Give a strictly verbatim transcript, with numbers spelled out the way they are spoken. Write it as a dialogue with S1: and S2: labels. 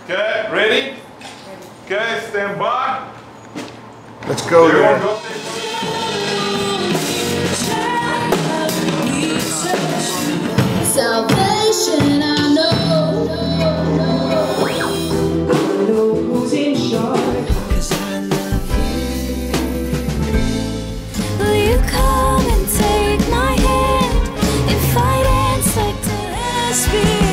S1: Okay, ready? Okay, stand by.
S2: Let's go there.
S1: Go.
S3: Salvation, I know. I know who's in charge. 'Cause I love you. Will you come and take my hand and fight and like the last